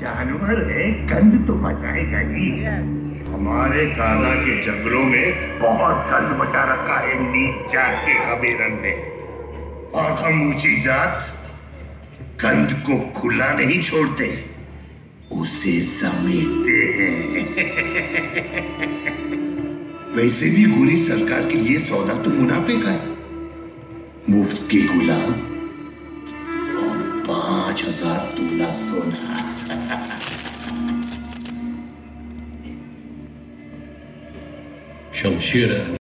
जानवर है, गंद तो मचाएगा ही। हमारे काला के जंगलों में बहुत गंद बचा रखा है नीच जात के कबीरन ने, और हम ऊंची जात गंद को खुला नहीं छोड़ते, उसे समेटते हैं। वैसे भी गोरी सरकार की ये सौदा तो मुनाफे का है। मुफ्त के गुलाम और 5000 तोला सोना। शमशेर